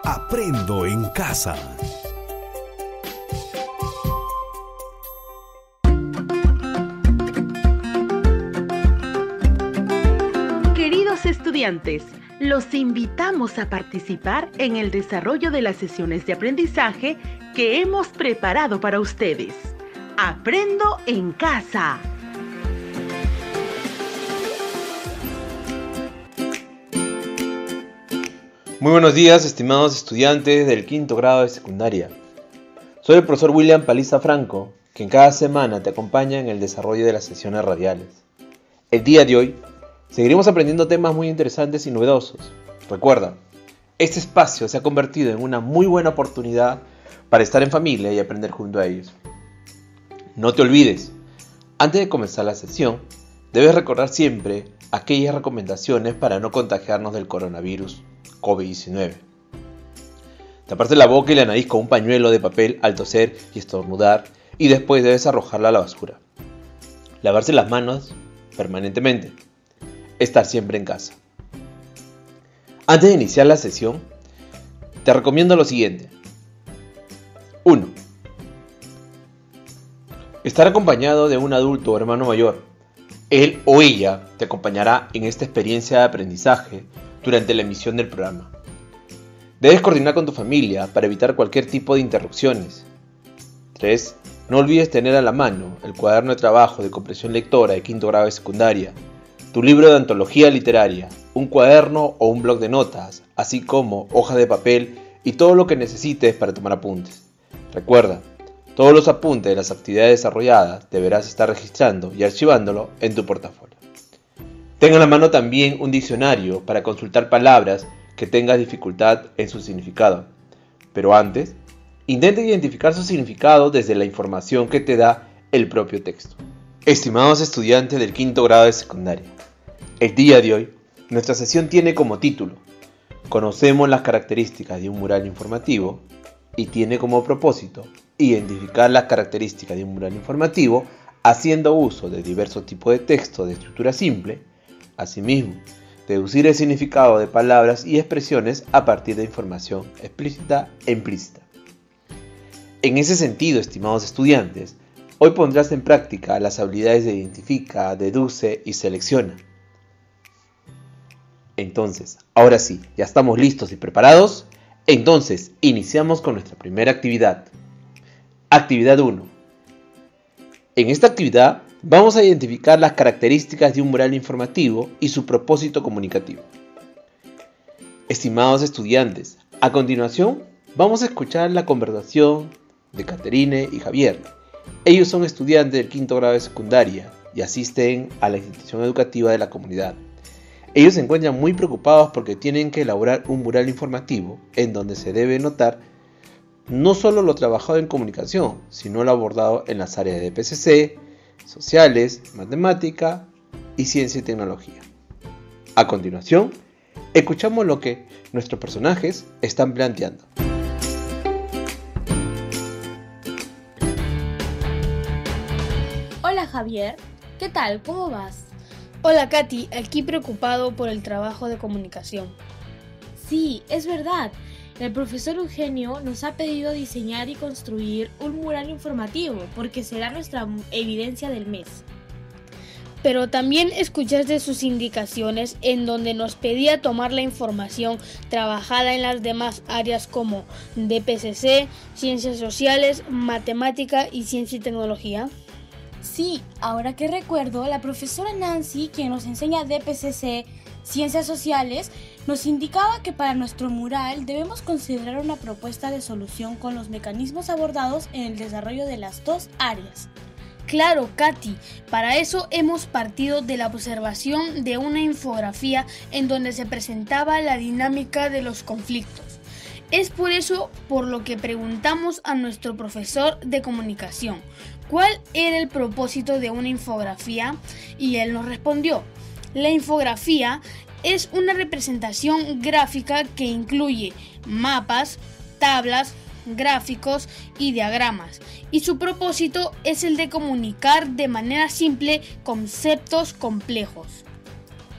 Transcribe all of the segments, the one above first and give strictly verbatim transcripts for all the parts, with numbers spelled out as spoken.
Aprendo en casa. Queridos estudiantes, los invitamos a participar en el desarrollo de las sesiones de aprendizaje que hemos preparado para ustedes. Aprendo en casa. Muy buenos días, estimados estudiantes del quinto grado de secundaria. Soy el profesor William Paliza Franco, que en cada semana te acompaña en el desarrollo de las sesiones radiales. El día de hoy seguiremos aprendiendo temas muy interesantes y novedosos. Recuerda, este espacio se ha convertido en una muy buena oportunidad para estar en familia y aprender junto a ellos. No te olvides, antes de comenzar la sesión, debes recordar siempre aquellas recomendaciones para no contagiarnos del coronavirus COVID diecinueve. Taparse la boca y la nariz con un pañuelo de papel al toser y estornudar, y después debes arrojarla a la basura. Lavarse las manos permanentemente. Estar siempre en casa. Antes de iniciar la sesión, te recomiendo lo siguiente. uno. Estar acompañado de un adulto o hermano mayor. Él o ella te acompañará en esta experiencia de aprendizaje durante la emisión del programa. Debes coordinar con tu familia para evitar cualquier tipo de interrupciones. tres. No olvides tener a la mano el cuaderno de trabajo de comprensión lectora de quinto grado de secundaria, tu libro de antología literaria, un cuaderno o un bloc de notas, así como hojas de papel y todo lo que necesites para tomar apuntes. Recuerda, todos los apuntes de las actividades desarrolladas deberás estar registrando y archivándolo en tu portafolio. Ten a la mano también un diccionario para consultar palabras que tengas dificultad en su significado. Pero antes, intenta identificar su significado desde la información que te da el propio texto. Estimados estudiantes del quinto grado de secundaria, el día de hoy, nuestra sesión tiene como título Conocemos las características de un mural informativo y tiene como propósito identificar las características de un mural informativo haciendo uso de diversos tipos de texto de estructura simple. Asimismo, deducir el significado de palabras y expresiones a partir de información explícita e implícita. En ese sentido, estimados estudiantes, hoy pondrás en práctica las habilidades de identifica, deduce y selecciona. Entonces, ahora sí, ya estamos listos y preparados. Entonces, iniciamos con nuestra primera actividad. Actividad uno. En esta actividad vamos a identificar las características de un mural informativo y su propósito comunicativo. Estimados estudiantes, a continuación vamos a escuchar la conversación de Caterine y Javier. Ellos son estudiantes del quinto grado de secundaria y asisten a la institución educativa de la comunidad. Ellos se encuentran muy preocupados porque tienen que elaborar un mural informativo en donde se debe notar no solo lo trabajado en comunicación, sino lo abordado en las áreas de P C C, sociales, matemática y ciencia y tecnología. A continuación, escuchamos lo que nuestros personajes están planteando. Hola Javier, ¿qué tal? ¿Cómo vas? Hola Katy, aquí preocupado por el trabajo de comunicación. Sí, es verdad. El profesor Eugenio nos ha pedido diseñar y construir un mural informativo porque será nuestra evidencia del mes. Pero también escuchaste sus indicaciones en donde nos pedía tomar la información trabajada en las demás áreas como D P C C, Ciencias Sociales, Matemática y Ciencia y Tecnología. Sí, ahora que recuerdo, la profesora Nancy, quien nos enseña D P C C, Ciencias Sociales, nos indicaba que para nuestro mural debemos considerar una propuesta de solución con los mecanismos abordados en el desarrollo de las dos áreas. Claro, Katy, para eso hemos partido de la observación de una infografía en donde se presentaba la dinámica de los conflictos. Es por eso por lo que preguntamos a nuestro profesor de comunicación cuál era el propósito de una infografía y él nos respondió: la infografía es una representación gráfica que incluye mapas, tablas, gráficos y diagramas, y su propósito es el de comunicar de manera simple conceptos complejos.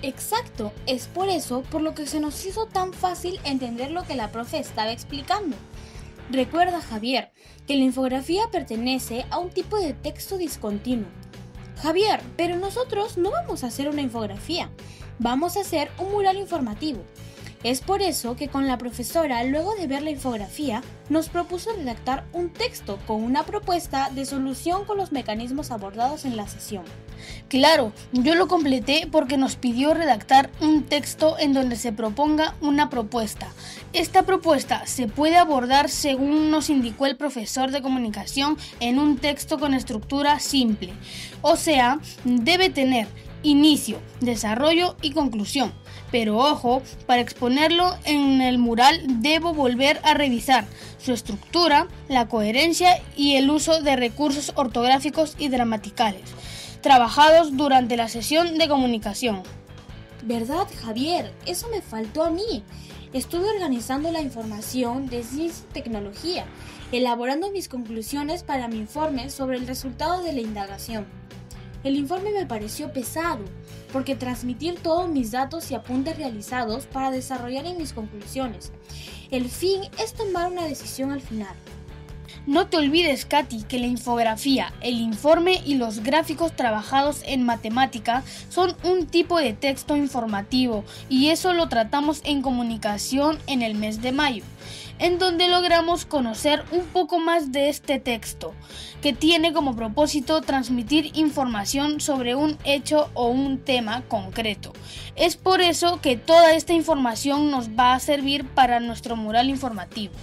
Exacto, es por eso por lo que se nos hizo tan fácil entender lo que la profe estaba explicando. Recuerda, Javier, que la infografía pertenece a un tipo de texto discontinuo. Javier, pero nosotros no vamos a hacer una infografía, vamos a hacer un mural informativo. Es por eso que con la profesora, luego de ver la infografía, nos propuso redactar un texto con una propuesta de solución con los mecanismos abordados en la sesión. Claro, yo lo completé porque nos pidió redactar un texto en donde se proponga una propuesta. Esta propuesta se puede abordar según nos indicó el profesor de comunicación en un texto con estructura simple. O sea, debe tener inicio, desarrollo y conclusión. Pero ojo, para exponerlo en el mural debo volver a revisar su estructura, la coherencia y el uso de recursos ortográficos y gramaticales, trabajados durante la sesión de comunicación. ¿Verdad, Javier? Eso me faltó a mí. Estuve organizando la información de ciencia y tecnología, elaborando mis conclusiones para mi informe sobre el resultado de la indagación. El informe me pareció pesado, porque transmitir todos mis datos y apuntes realizados para desarrollar en mis conclusiones. El fin es tomar una decisión al final. No te olvides, Katy, que la infografía, el informe y los gráficos trabajados en matemática son un tipo de texto informativo y eso lo tratamos en comunicación en el mes de mayo, en donde logramos conocer un poco más de este texto, que tiene como propósito transmitir información sobre un hecho o un tema concreto. Es por eso que toda esta información nos va a servir para nuestro mural informativo.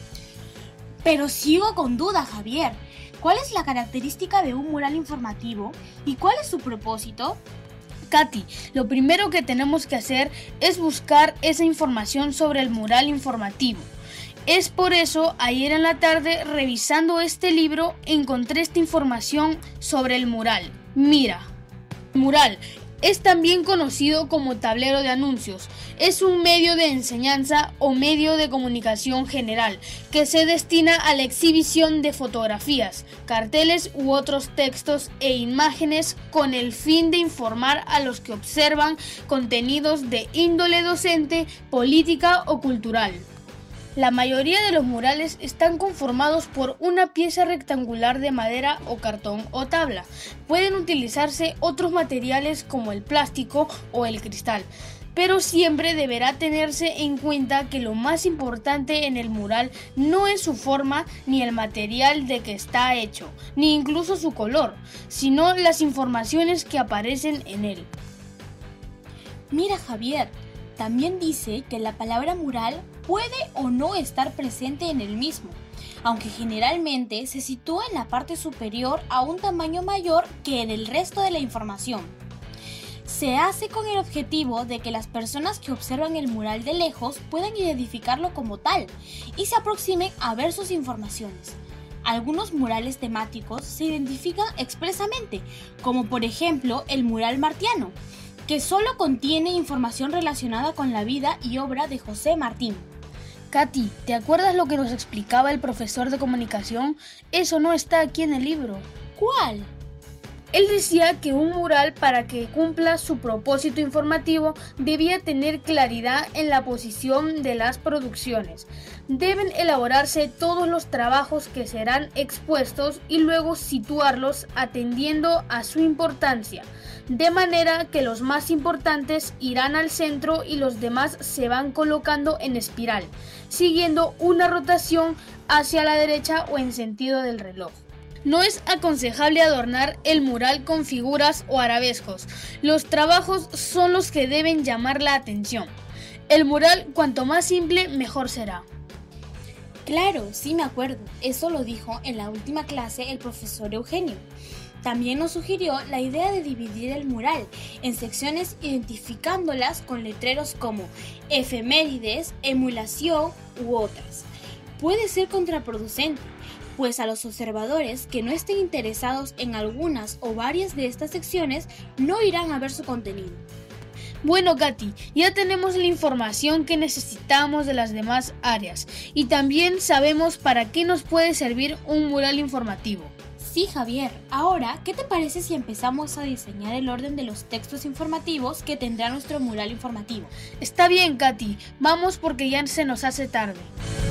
Pero sigo con duda, Javier. ¿Cuál es la característica de un mural informativo y cuál es su propósito? Katy, lo primero que tenemos que hacer es buscar esa información sobre el mural informativo. Es por eso, ayer en la tarde, revisando este libro, encontré esta información sobre el mural. Mira, el mural es también conocido como tablero de anuncios. Es un medio de enseñanza o medio de comunicación general que se destina a la exhibición de fotografías, carteles u otros textos e imágenes con el fin de informar a los que observan contenidos de índole docente, política o cultural. La mayoría de los murales están conformados por una pieza rectangular de madera o cartón o tabla. Pueden utilizarse otros materiales como el plástico o el cristal, pero siempre deberá tenerse en cuenta que lo más importante en el mural no es su forma ni el material de que está hecho, ni incluso su color, sino las informaciones que aparecen en él. Mira, Javier, también dice que la palabra mural puede o no estar presente en el mismo, aunque generalmente se sitúa en la parte superior a un tamaño mayor que en el resto de la información. Se hace con el objetivo de que las personas que observan el mural de lejos puedan identificarlo como tal y se aproximen a ver sus informaciones. Algunos murales temáticos se identifican expresamente, como por ejemplo el mural martiano, que solo contiene información relacionada con la vida y obra de José Martín. Katy, ¿te acuerdas lo que nos explicaba el profesor de comunicación? Eso no está aquí en el libro. ¿Cuál? Él decía que un mural, para que cumpla su propósito informativo, debía tener claridad en la posición de las producciones. Deben elaborarse todos los trabajos que serán expuestos y luego situarlos atendiendo a su importancia, de manera que los más importantes irán al centro y los demás se van colocando en espiral, siguiendo una rotación hacia la derecha o en sentido del reloj. No es aconsejable adornar el mural con figuras o arabescos. Los trabajos son los que deben llamar la atención. El mural, cuanto más simple, mejor será. Claro, sí me acuerdo. Eso lo dijo en la última clase el profesor Eugenio. También nos sugirió la idea de dividir el mural en secciones identificándolas con letreros como efemérides, emulación u otras. Puede ser contraproducente, pues a los observadores que no estén interesados en algunas o varias de estas secciones no irán a ver su contenido. Bueno, Katy, ya tenemos la información que necesitamos de las demás áreas y también sabemos para qué nos puede servir un mural informativo. Sí, Javier. Ahora, ¿qué te parece si empezamos a diseñar el orden de los textos informativos que tendrá nuestro mural informativo? Está bien, Katy. Vamos porque ya se nos hace tarde.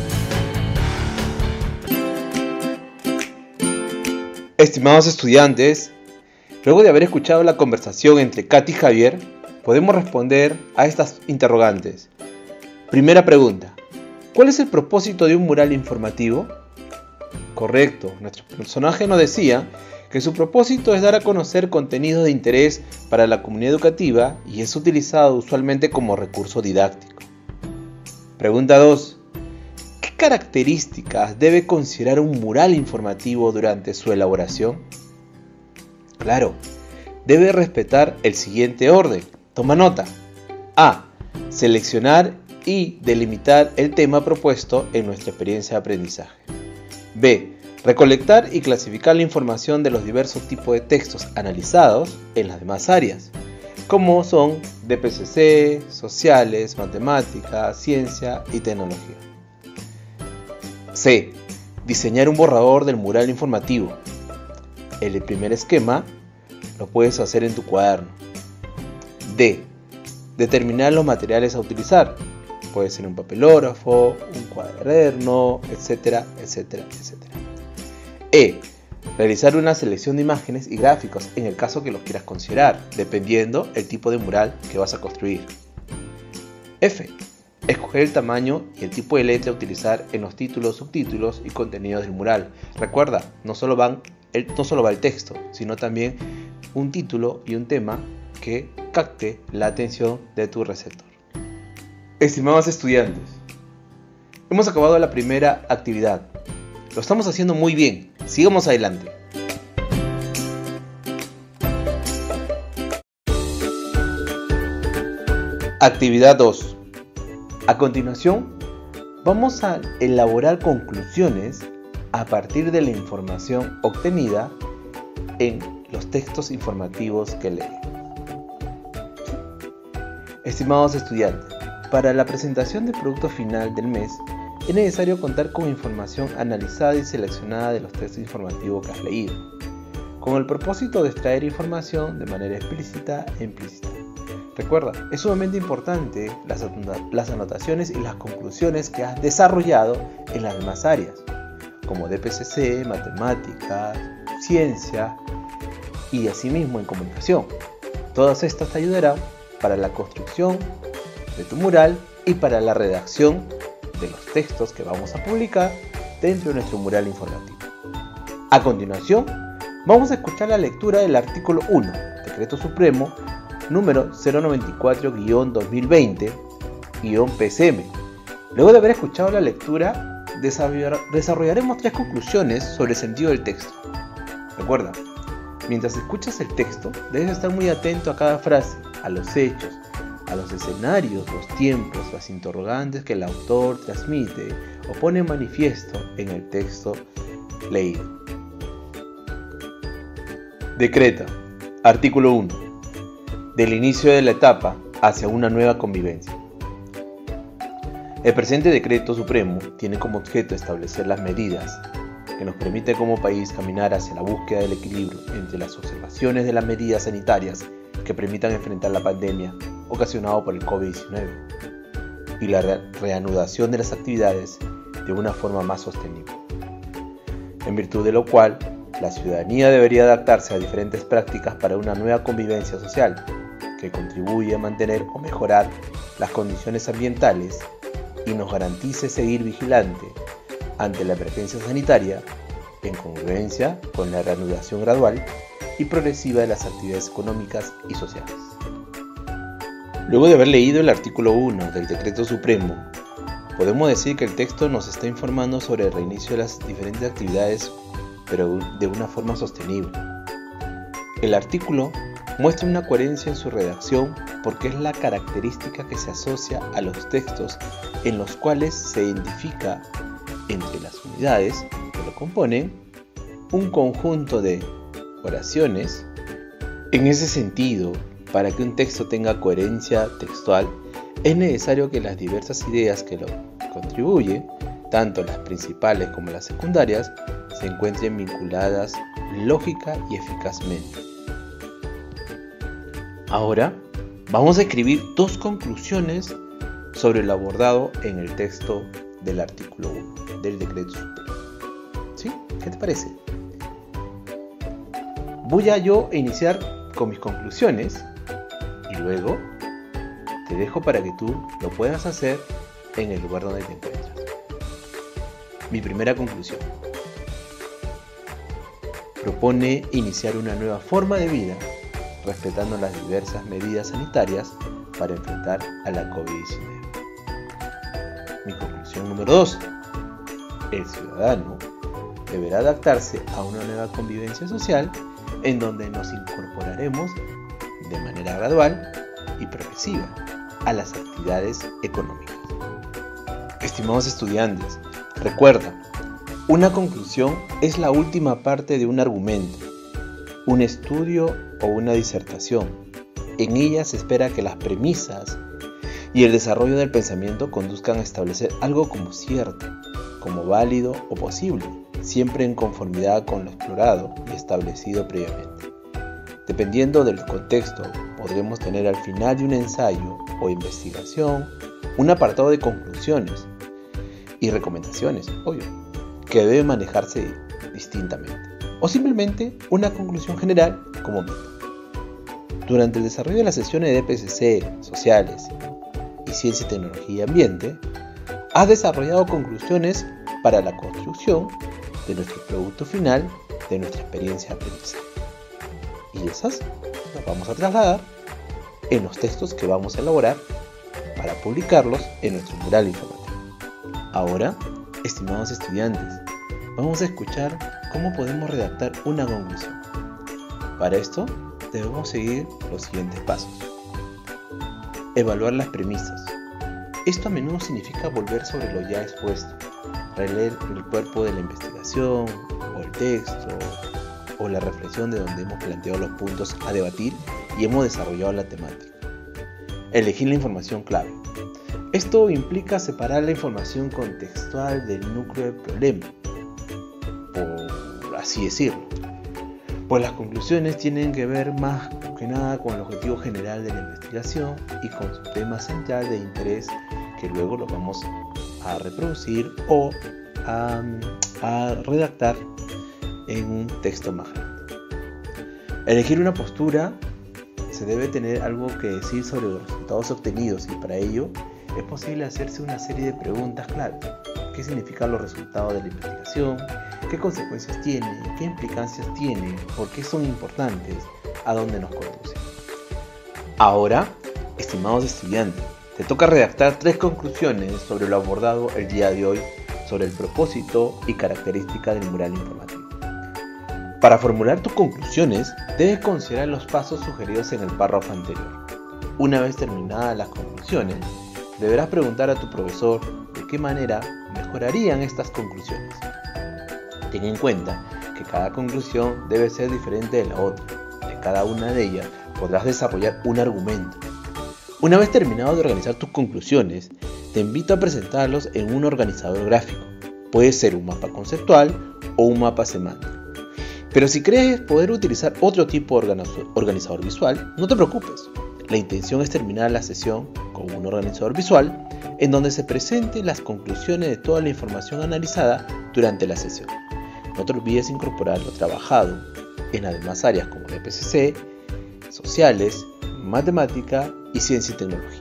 Estimados estudiantes, luego de haber escuchado la conversación entre Katy y Javier, podemos responder a estas interrogantes. Primera pregunta: ¿cuál es el propósito de un mural informativo? Correcto, nuestro personaje nos decía que su propósito es dar a conocer contenidos de interés para la comunidad educativa y es utilizado usualmente como recurso didáctico. Pregunta dos: ¿qué características debe considerar un mural informativo durante su elaboración? Claro, debe respetar el siguiente orden. Toma nota. A. Seleccionar y delimitar el tema propuesto en nuestra experiencia de aprendizaje. B. Recolectar y clasificar la información de los diversos tipos de textos analizados en las demás áreas, como son D P C C, sociales, matemáticas, ciencia y tecnología. C. Diseñar un borrador del mural informativo. El primer esquema lo puedes hacer en tu cuaderno. D. Determinar los materiales a utilizar. Puede ser un papelógrafo, un cuaderno, etcétera, etcétera, etcétera. E. Realizar una selección de imágenes y gráficos en el caso que los quieras considerar, dependiendo el tipo de mural que vas a construir. F. Escoger el tamaño y el tipo de letra a utilizar en los títulos, subtítulos y contenidos del mural. Recuerda, no solo, van el, no solo va el texto, sino también un título y un tema que capte la atención de tu receptor. Estimados estudiantes, hemos acabado la primera actividad. Lo estamos haciendo muy bien. Sigamos adelante. Actividad dos. A continuación, vamos a elaborar conclusiones a partir de la información obtenida en los textos informativos que leemos. Estimados estudiantes, para la presentación del producto final del mes, es necesario contar con información analizada y seleccionada de los textos informativos que has leído, con el propósito de extraer información de manera explícita e implícita. Recuerda, es sumamente importante las, las anotaciones y las conclusiones que has desarrollado en las demás áreas, como D P C C, matemáticas, ciencia y asimismo en comunicación. Todas estas te ayudarán para la construcción de tu mural y para la redacción de los textos que vamos a publicar dentro de nuestro mural informativo. A continuación, vamos a escuchar la lectura del artículo uno, Decreto Supremo número cero noventa y cuatro guión dos mil veinte guión P C M. Luego de haber escuchado la lectura, desarrollaremos tres conclusiones sobre el sentido del texto. Recuerda, mientras escuchas el texto, debes estar muy atento a cada frase, a los hechos, a los escenarios, los tiempos, las interrogantes que el autor transmite o pone en manifiesto en el texto leído. Decreta. Artículo uno. Del inicio de la etapa hacia una nueva convivencia. El presente Decreto Supremo tiene como objeto establecer las medidas que nos permiten como país caminar hacia la búsqueda del equilibrio entre las observaciones de las medidas sanitarias que permitan enfrentar la pandemia ocasionada por el COVID diecinueve y la re- reanudación de las actividades de una forma más sostenible, en virtud de lo cual la ciudadanía debería adaptarse a diferentes prácticas para una nueva convivencia social que contribuya a mantener o mejorar las condiciones ambientales y nos garantice seguir vigilante ante la emergencia sanitaria en congruencia con la reanudación gradual y progresiva de las actividades económicas y sociales. Luego de haber leído el artículo uno del Decreto Supremo, podemos decir que el texto nos está informando sobre el reinicio de las diferentes actividades, pero de una forma sostenible. El artículo muestra una coherencia en su redacción porque es la característica que se asocia a los textos en los cuales se identifica entre las unidades que lo componen un conjunto de oraciones. En ese sentido, para que un texto tenga coherencia textual, es necesario que las diversas ideas que lo contribuyen, tanto las principales como las secundarias, se encuentren vinculadas lógica y eficazmente. Ahora vamos a escribir dos conclusiones sobre lo abordado en el texto del artículo uno del Decreto Supremo. ¿Sí? ¿Qué te parece? Voy a yo iniciar con mis conclusiones y luego te dejo para que tú lo puedas hacer en el lugar donde te encuentras. Mi primera conclusión. Propone iniciar una nueva forma de vida respetando las diversas medidas sanitarias para enfrentar a la COVID diecinueve. Mi conclusión número dos. El ciudadano deberá adaptarse a una nueva convivencia social en donde nos incorporaremos de manera gradual y progresiva a las actividades económicas. Estimados estudiantes, recuerda, una conclusión es la última parte de un argumento, un estudio o una disertación. En ella se espera que las premisas y el desarrollo del pensamiento conduzcan a establecer algo como cierto, como válido o posible, siempre en conformidad con lo explorado y establecido previamente. Dependiendo del contexto, podremos tener al final de un ensayo o investigación un apartado de conclusiones y recomendaciones, obvio, que debe manejarse distintamente, o simplemente una conclusión general como meta. Durante el desarrollo de las sesiones de D P C C, sociales y ciencia, tecnología y ambiente, has desarrollado conclusiones para la construcción de nuestro producto final de nuestra experiencia de aprendizaje. Y esas las vamos a trasladar en los textos que vamos a elaborar para publicarlos en nuestro mural informativo. Ahora, estimados estudiantes, vamos a escuchar cómo podemos redactar una conclusión. Para esto, debemos seguir los siguientes pasos. Evaluar las premisas. Esto a menudo significa volver sobre lo ya expuesto, releer el cuerpo de la investigación, o el texto, o la reflexión de donde hemos planteado los puntos a debatir y hemos desarrollado la temática. Elegir la información clave. Esto implica separar la información contextual del núcleo del problema, por así decirlo, pues las conclusiones tienen que ver más que nada con el objetivo general de la investigación y con su tema central de interés, que luego lo vamos a reproducir o a, a redactar en un texto más grande. Elegir una postura. Se debe tener algo que decir sobre los resultados obtenidos y para ello es posible hacerse una serie de preguntas clave. ¿Qué significan los resultados de la investigación? ¿Qué consecuencias tiene? ¿Qué implicancias tiene? ¿Por qué son importantes? ¿A dónde nos conducen? Ahora, estimados estudiantes, te toca redactar tres conclusiones sobre lo abordado el día de hoy sobre el propósito y características del mural informativo. Para formular tus conclusiones, debes considerar los pasos sugeridos en el párrafo anterior. Una vez terminadas las conclusiones, deberás preguntar a tu profesor de qué manera mejorarían estas conclusiones. Ten en cuenta que cada conclusión debe ser diferente de la otra. De cada una de ellas podrás desarrollar un argumento. Una vez terminado de organizar tus conclusiones, te invito a presentarlos en un organizador gráfico. Puede ser un mapa conceptual o un mapa semántico. Pero si crees poder utilizar otro tipo de organizador visual, no te preocupes. La intención es terminar la sesión con un organizador visual en donde se presenten las conclusiones de toda la información analizada durante la sesión. No te olvides incorporar lo trabajado en las demás áreas como D P C C, sociales, matemática y ciencia y tecnología.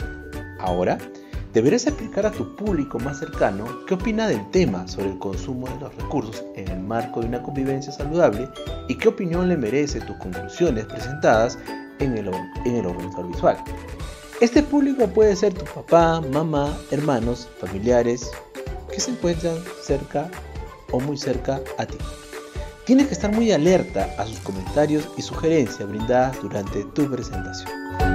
Ahora, deberás explicar a tu público más cercano qué opina del tema sobre el consumo de los recursos en el marco de una convivencia saludable y qué opinión le merece tus conclusiones presentadas en el, en el organizador visual. Este público puede ser tu papá, mamá, hermanos, familiares que se encuentran cerca o muy cerca a ti. Tienes que estar muy alerta a sus comentarios y sugerencias brindadas durante tu presentación.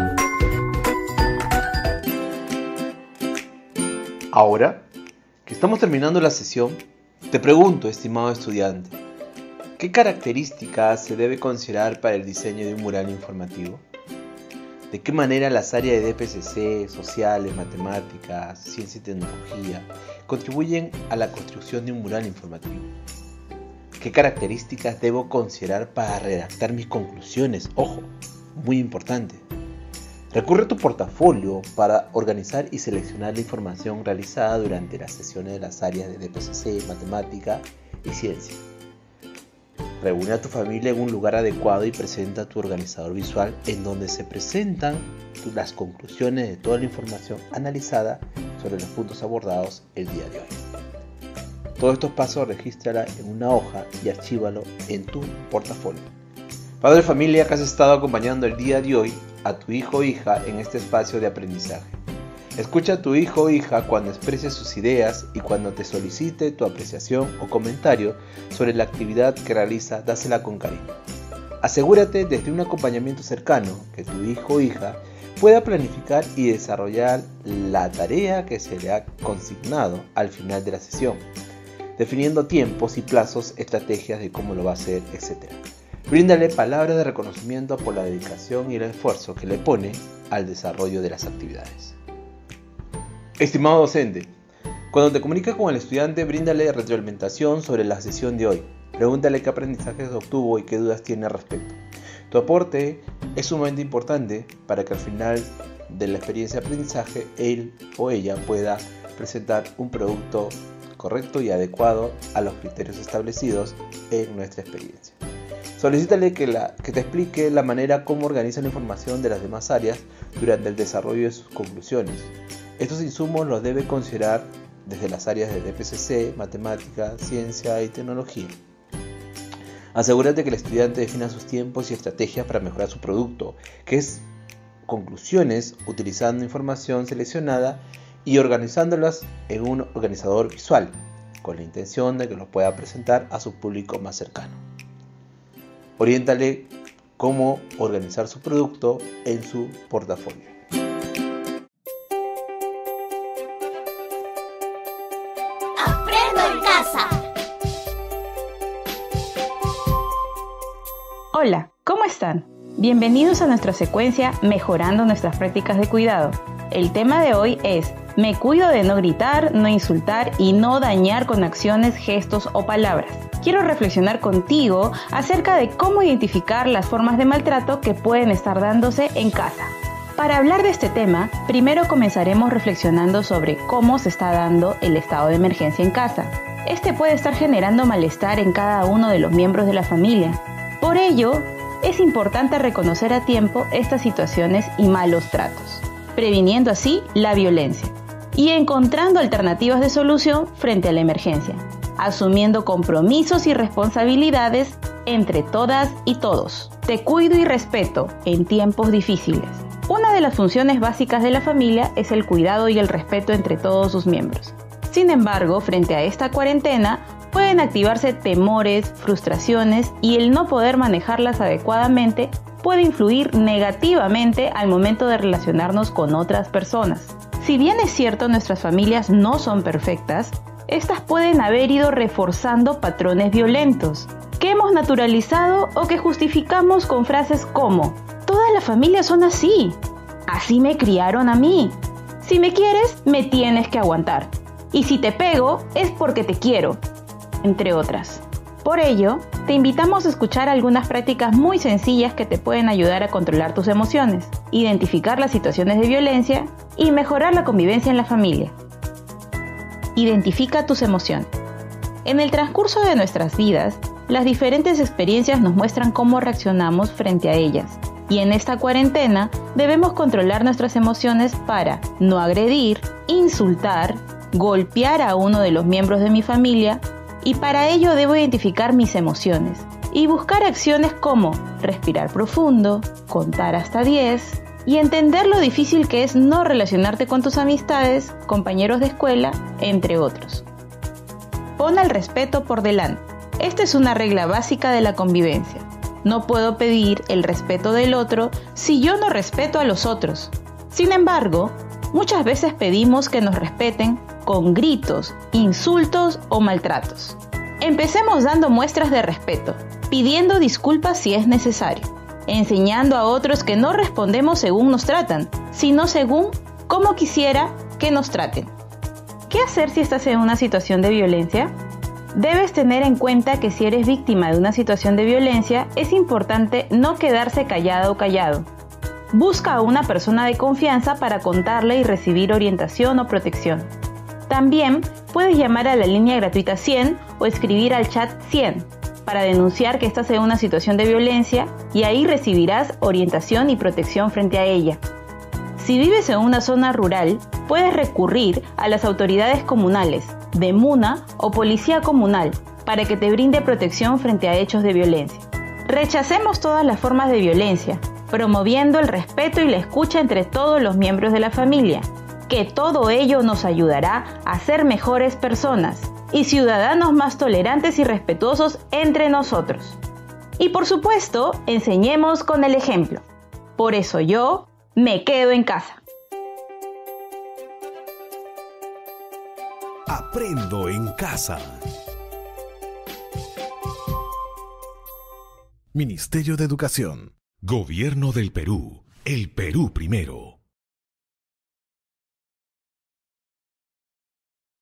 Ahora que estamos terminando la sesión, te pregunto, estimado estudiante, ¿qué características se debe considerar para el diseño de un mural informativo? ¿De qué manera las áreas de D P C C, sociales, matemáticas, ciencia y tecnología contribuyen a la construcción de un mural informativo? ¿Qué características debo considerar para redactar mis conclusiones? Ojo, muy importante. Recurre a tu portafolio para organizar y seleccionar la información realizada durante las sesiones de las áreas de D P C C, matemática y ciencia. Reúne a tu familia en un lugar adecuado y presenta tu organizador visual en donde se presentan las conclusiones de toda la información analizada sobre los puntos abordados el día de hoy. Todos estos pasos regístrala en una hoja y archívalo en tu portafolio. Padre de familia que has estado acompañando el día de hoy a tu hijo o hija en este espacio de aprendizaje. Escucha a tu hijo o hija cuando exprese sus ideas y cuando te solicite tu apreciación o comentario sobre la actividad que realiza, dásela con cariño. Asegúrate desde un acompañamiento cercano que tu hijo o hija pueda planificar y desarrollar la tarea que se le ha consignado al final de la sesión, definiendo tiempos y plazos, estrategias de cómo lo va a hacer, etcétera. Bríndale palabras de reconocimiento por la dedicación y el esfuerzo que le pone al desarrollo de las actividades. Estimado docente, cuando te comunicas con el estudiante, bríndale retroalimentación sobre la sesión de hoy. Pregúntale qué aprendizajes obtuvo y qué dudas tiene al respecto. Tu aporte es sumamente importante para que al final de la experiencia de aprendizaje, él o ella pueda presentar un producto correcto y adecuado a los criterios establecidos en nuestra experiencia. Solicítale que, la, que te explique la manera como organiza la información de las demás áreas durante el desarrollo de sus conclusiones. Estos insumos los debe considerar desde las áreas de D P C C, matemática, ciencia y tecnología. Asegúrate que el estudiante defina sus tiempos y estrategias para mejorar su producto, que es conclusiones utilizando información seleccionada y organizándolas en un organizador visual, con la intención de que los pueda presentar a su público más cercano. Oriéntale cómo organizar su producto en su portafolio. Aprendo en casa. Hola, ¿cómo están? Bienvenidos a nuestra secuencia Mejorando nuestras prácticas de cuidado. El tema de hoy es: me cuido de no gritar, no insultar y no dañar con acciones, gestos o palabras. Quiero reflexionar contigo acerca de cómo identificar las formas de maltrato que pueden estar dándose en casa. Para hablar de este tema, primero comenzaremos reflexionando sobre cómo se está dando el estado de emergencia en casa. Este puede estar generando malestar en cada uno de los miembros de la familia. Por ello, es importante reconocer a tiempo estas situaciones y malos tratos, previniendo así la violencia y encontrando alternativas de solución frente a la emergencia, asumiendo compromisos y responsabilidades entre todas y todos. Te cuido y respeto en tiempos difíciles. Una de las funciones básicas de la familia es el cuidado y el respeto entre todos sus miembros. Sin embargo, frente a esta cuarentena, pueden activarse temores, frustraciones y el no poder manejarlas adecuadamente puede influir negativamente al momento de relacionarnos con otras personas. Si bien es cierto, nuestras familias no son perfectas, estas pueden haber ido reforzando patrones violentos, que hemos naturalizado o que justificamos con frases como: todas las familias son así, así me criaron a mí, si me quieres, me tienes que aguantar, y si te pego, es porque te quiero, entre otras. Por ello, te invitamos a escuchar algunas prácticas muy sencillas que te pueden ayudar a controlar tus emociones, identificar las situaciones de violencia y mejorar la convivencia en la familia. Identifica tus emociones. En el transcurso de nuestras vidas, las diferentes experiencias nos muestran cómo reaccionamos frente a ellas. Y en esta cuarentena debemos controlar nuestras emociones para no agredir, insultar, golpear a uno de los miembros de mi familia, y para ello debo identificar mis emociones y buscar acciones como respirar profundo, contar hasta diez y entender lo difícil que es no relacionarte con tus amistades, compañeros de escuela, entre otros. Pon el respeto por delante. Esta es una regla básica de la convivencia. No puedo pedir el respeto del otro si yo no respeto a los otros. Sin embargo, muchas veces pedimos que nos respeten con gritos, insultos o maltratos. Empecemos dando muestras de respeto, pidiendo disculpas si es necesario, enseñando a otros que no respondemos según nos tratan, sino según cómo quisiera que nos traten. ¿Qué hacer si estás en una situación de violencia? Debes tener en cuenta que si eres víctima de una situación de violencia, es importante no quedarse callada o callado. Busca a una persona de confianza para contarle y recibir orientación o protección. También puedes llamar a la línea gratuita cien o escribir al chat cien para denunciar que estás en una situación de violencia y ahí recibirás orientación y protección frente a ella. Si vives en una zona rural, puedes recurrir a las autoridades comunales, de MUNA o Policía Comunal, para que te brinde protección frente a hechos de violencia. Rechacemos todas las formas de violencia, promoviendo el respeto y la escucha entre todos los miembros de la familia, que todo ello nos ayudará a ser mejores personas y ciudadanos más tolerantes y respetuosos entre nosotros. Y por supuesto, enseñemos con el ejemplo. Por eso yo me quedo en casa. Aprendo en casa. Ministerio de Educación. Gobierno del Perú. El Perú primero.